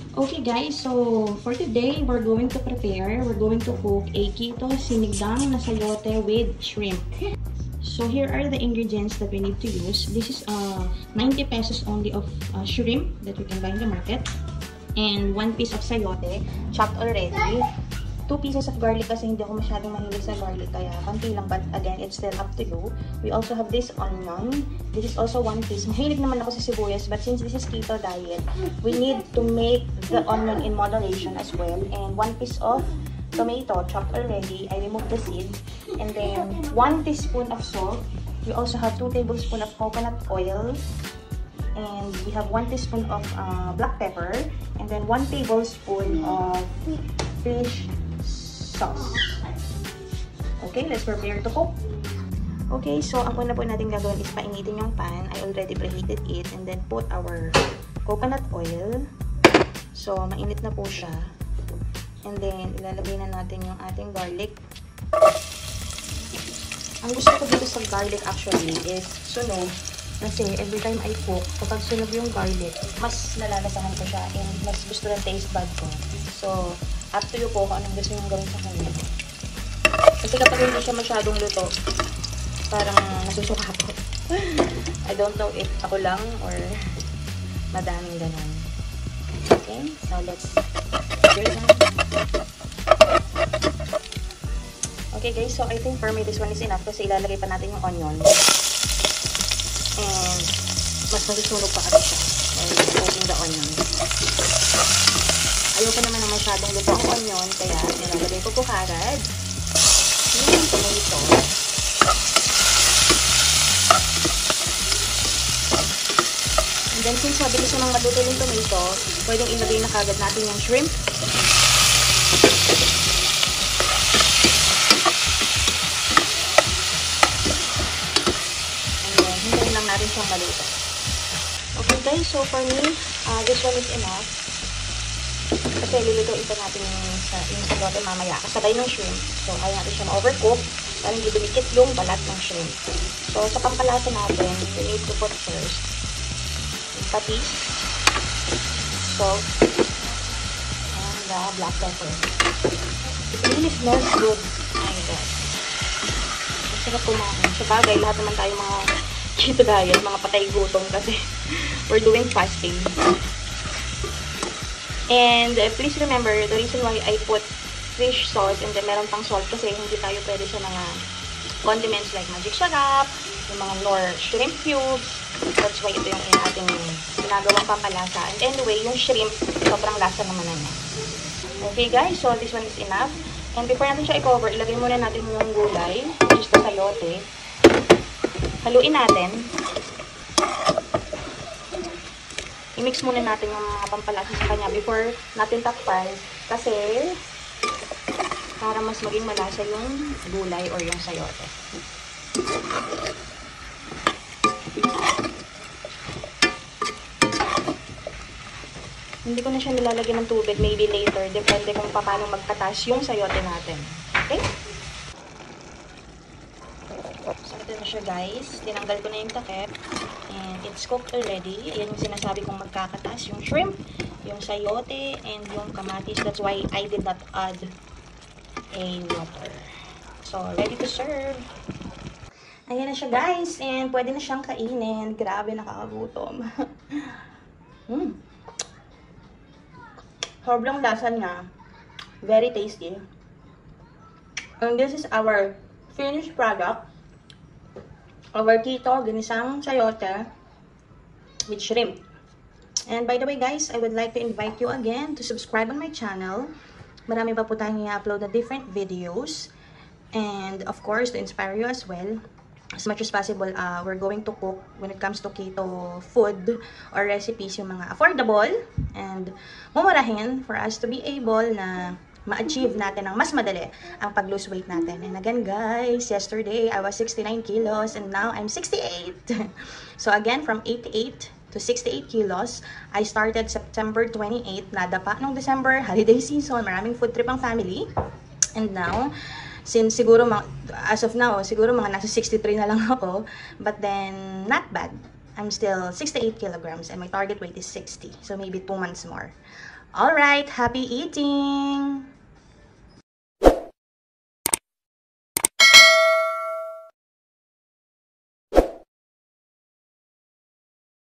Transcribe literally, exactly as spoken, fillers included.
Okay guys, so for today, we're going to prepare, we're going to cook a keto sinigang na sayote with shrimp. So here are the ingredients that we need to use. This is uh, ninety pesos only of uh, shrimp that you can buy in the market. And one piece of sayote, chopped already. Two pieces of garlic kasi hindi ako masyadong mahilig sa garlic, kaya konti lang, but again, it's still up to you. We also have this onion. This is also one piece. Mahilig naman ako sa sibuyas, but since this is keto diet, we need to make the onion in moderation as well. And one piece of tomato, chopped already. I removed the seed. And then, one teaspoon of salt. We also have two tablespoons of coconut oil. And we have one teaspoon of uh, black pepper. And then, one tablespoon of fish sauce. Okay, let's prepare to cook. Okay, so ang una po natin gagawin is painitin yung pan. I already preheated it, and then put our coconut oil. So, mainit na po siya. And then, ilalagay na natin yung ating garlic. Ang gusto ko dito sa garlic actually is sunog. Kasi every time I cook, kapag sunog yung garlic, mas nalalasahan ko siya and mas gusto ng taste bud ko. So, up to you po kung anong gusto nyo gawin sa kanya. Kasi kapag hindi siya masyadong luto, parang nasusuka po. I don't know if ako lang or madaming ganun. Okay, so let's stir that. Okay guys, so I think for me this one is enough kasi ilalagay pa natin yung onion. And mas masusunog pa kasi siya. So, cooking the onion. Ayoko naman na masyadong luto ang onion, kaya nilalagay ko po kagad yung tomato. And then, since mabilis namang maluto yung tomato, pwedeng ilagay na kagad natin yung shrimp. And then, hintayin lang natin siyang maluto. Okay guys, so for me, uh, this one is enough. Kasi lulutuin pa natin yung, sa, yung sayote mamaya kasabay ng shrimp. So, ayaw natin siya ma-overcook para hindi dumikit yung balat ng shrimp. So, sa pampalasa natin, we need to put first patis, salt, and the black pepper. It really smells good. Oh my God. Ang sarap kumain. Sa bagay, lahat naman tayo mga keto diet, mga patay gutom kasi we're doing fasting. And uh, please remember, the reason why I put fish sauce and then meron pang salt kasi hindi tayo pwede sa mga condiments like magic sarap, yung mga nor shrimp cubes. That's why ito yung ating ginagawang pampalasa. And anyway, yung shrimp, sobrang lasa naman na niya. Okay guys, so this one is enough. And before natin siya i-cover, ilagay muna natin yung gulay, which is the sayote. Haluin natin. I-mix muna natin yung mga pampalasa sa kanya before natin takpan kasi para mas maging malasa yung gulay or yung sayote. Hindi ko na siya nilalagyan ng tubig, maybe later. Depende kung paano magpatas yung sayote natin. Okay? So, ito na siya guys. Tinanggal ko na yung takip. And it's cooked already. Ayan yung sinasabi kong magkakatas. Yung shrimp, yung sayote, and yung kamatis. That's why I did not add a water. So, ready to serve. Ayan na siya guys. And pwede na siyang kainin. Grabe, nakakagutom. Hmm. Sobrang lasa niya. Very tasty. And this is our finished product. Our keto ginisang sayote with shrimp. And by the way guys, I would like to invite you again to subscribe on my channel. Marami pa po tayong i-upload na different videos. And of course, to inspire you as well. As much as possible, uh, we're going to cook when it comes to keto food or recipes yung mga affordable and mumurahin for us to be able na ma-achieve natin ng mas madali ang pag-lose weight natin. And again guys, yesterday I was sixty-nine kilos and now I'm sixty-eight. So again, from eighty-eight to sixty-eight kilos, I started September twenty-eighth, nadapa nung December, holiday season, maraming food trip ang family. And now, since siguro, as of now, siguro mga nasa sixty-three na lang ako. But then, not bad. I'm still sixty-eight kilograms and my target weight is sixty. So, maybe two months more. Alright, happy eating!